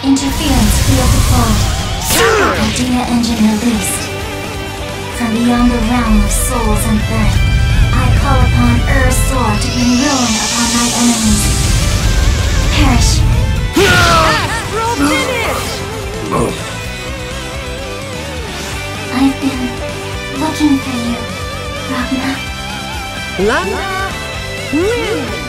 Interference field deployed. Idea engine released. From beyond the realm of souls and birth, I call upon Ur's sword to bring ruin upon my enemies. Perish. Astral finish! I've been looking for you, Ragna. Lana, win!